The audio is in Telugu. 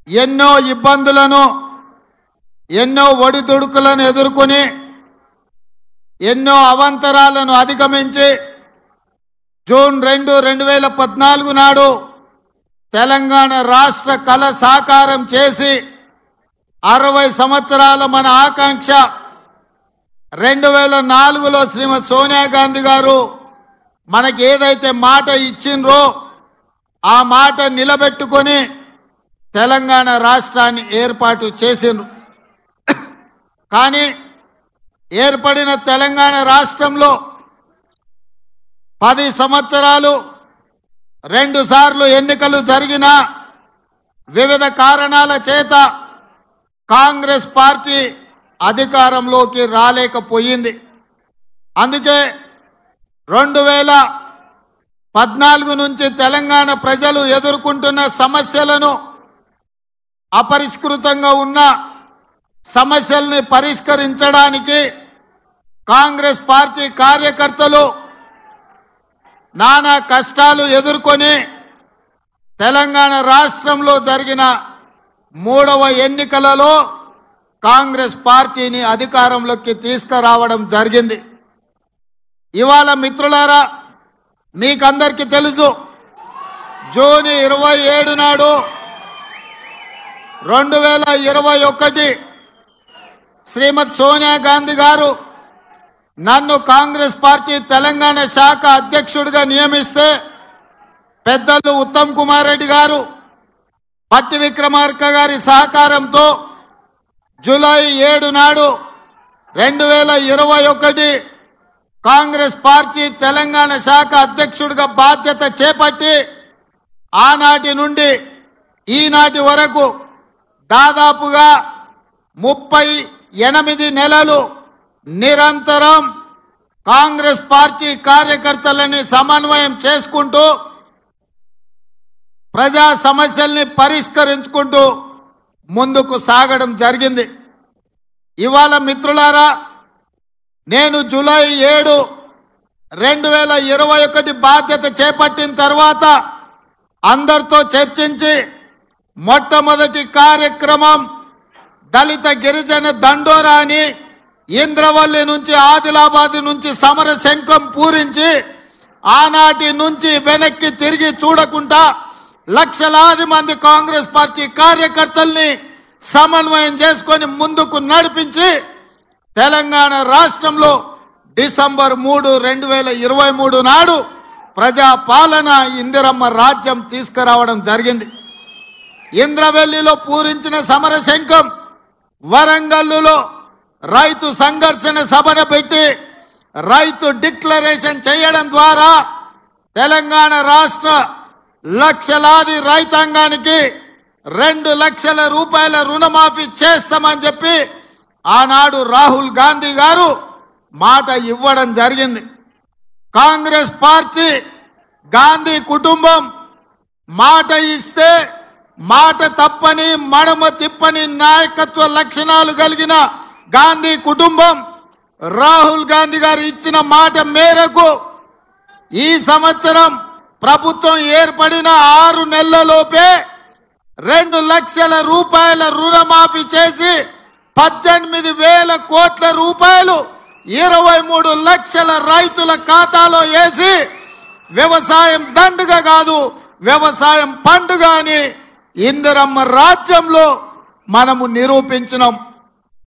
ఎన్నో ఇబ్బందులను ఎన్నో ఒడిదుడుకులను ఎదుర్కొని ఎన్నో అవాంతరాలను అధిగమించి జూన్ 2, 2014 నాడు తెలంగాణ రాష్ట్ర కళ సాకారం చేసి 60 సంవత్సరాల మన ఆకాంక్ష 2004లో శ్రీమతి సోనియా గాంధీ గారు మనకి ఏదైతే మాట ఇచ్చిండ్రో ఆ మాట నిలబెట్టుకొని తెలంగాణ రాష్ట్రాన్ని ఏర్పాటు చేసిండ్రు. కానీ ఏర్పడిన తెలంగాణ రాష్ట్రంలో 10 సంవత్సరాలు 2 సార్లు ఎన్నికలు జరిగినా వివిధ కారణాల చేత కాంగ్రెస్ పార్టీ అధికారంలోకి రాలేకపోయింది. అందుకే 2014 నుంచి తెలంగాణ ప్రజలు ఎదుర్కొంటున్న సమస్యలను అపరిష్కృతంగా ఉన్న సమస్యల్ని పరిష్కరించడానికి కాంగ్రెస్ పార్టీ కార్యకర్తలు నానా కష్టాలు ఎదుర్కొని తెలంగాణ రాష్ట్రంలో జరిగిన 3వ ఎన్నికలలో కాంగ్రెస్ పార్టీని అధికారంలోకి తీసుకురావడం జరిగింది. ఇవాళ మిత్రులారా మీకందరికీ తెలుసు, జూన్ 27 నాడు 2021 శ్రీమతి సోనియా గాంధీ గారు నన్ను కాంగ్రెస్ పార్టీ తెలంగాణ శాఖ అధ్యక్షుడిగా నియమిస్తే పెద్దలు ఉత్తమ్ కుమార్ రెడ్డి గారు, పట్టి విక్రమార్క గారి సహకారంతో జూలై 7 నాడు 2021 కాంగ్రెస్ పార్టీ తెలంగాణ శాఖ అధ్యక్షుడిగా బాధ్యత చేపట్టి ఆనాటి నుండి ఈనాటి వరకు దాదాపుగా 38 నెలలు నిరంతరం కాంగ్రెస్ పార్టీ కార్యకర్తలని సమన్వయం చేసుకుంటూ ప్రజా సమస్యల్ని పరిష్కరించుకుంటూ ముందుకు సాగడం జరిగింది. ఇవాళ మిత్రులారా నేను జూలై 7, 2021 బాధ్యత చేపట్టిన తర్వాత అందరితో చర్చించి మొట్టమొదటి కార్యక్రమం దళిత గిరిజన దండోరా అని ఇంద్రవల్లి నుంచి ఆదిలాబాద్ నుంచి సమర శంఖం పూరించి ఆనాటి నుంచి వెనక్కి తిరిగి చూడకుండా లక్షలాది మంది కాంగ్రెస్ పార్టీ కార్యకర్తల్ని సమన్వయం చేసుకొని ముందుకు నడిపించి తెలంగాణ రాష్ట్రంలో డిసెంబర్ 3, 2023 నాడు ప్రజాపాలన ఇందిరమ్మ రాజ్యం తీసుకురావడం జరిగింది. ఇంద్రవెల్లిలో పూరించిన సమర శంఖం, వరంగల్లులో రైతు సంఘర్షణ సభను పెట్టి రైతు డిక్లరేషన్ చేయడం ద్వారా తెలంగాణ రాష్ట్ర లక్షలాది రైతాంగానికి 2 లక్షల రూపాయల రుణమాఫీ చేస్తామని చెప్పి ఆనాడు రాహుల్ గాంధీ గారు మాట ఇవ్వడం జరిగింది. కాంగ్రెస్ పార్టీ, గాంధీ కుటుంబం మాట ఇస్తే మాట తప్పని మడమ తిప్పని నాయకత్వ లక్షణాలు కలిగిన గాంధీ కుటుంబం రాహుల్ గాంధీ గారు ఇచ్చిన మాట మేరకు ఈ సంవత్సరం ప్రభుత్వం ఏర్పడిన 6 నెలలలోపే 2 లక్షల రూపాయల రుణమాఫీ చేసి 18,000 కోట్ల రూపాయలు 23 లక్షల రైతుల ఖాతాలో వేసి వ్యవసాయం దండుగ కాదు వ్యవసాయం పండుగ అని ఇందిరమ్మ రాజ్యంలో మనము నిరూపించినాం.